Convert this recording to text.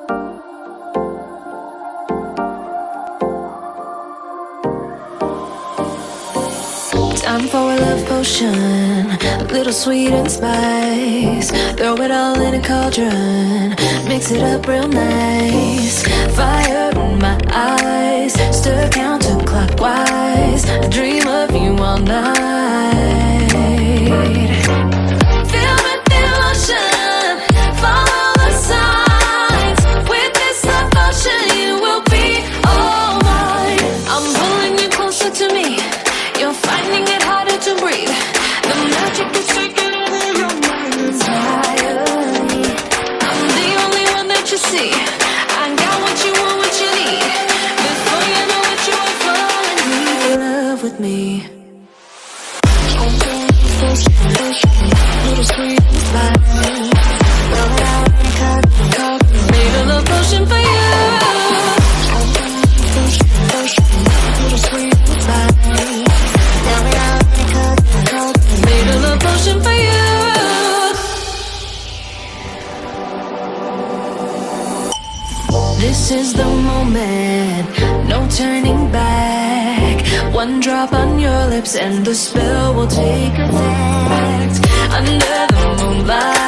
Time for a love potion, a little sweet and spice. Throw it all in a cauldron, mix it up real nice. Fire in my eyes, stir counterclockwise. I dream of you all night. Feel with devotion, follow the signs. With this devotion, you will be all mine. I'm pulling you closer to me. You're finding it harder to breathe. The magic is taking over your mind entirely. I'm the only one that you see. I got what you want, what you need. Before you know it, you are falling in love with me. Little sweet spice. Made a love potion for you. Little sweet spice. Made a love potion for you. This is the moment, no turning back. One drop on your lips and the spell will take effect. Under the moonlight,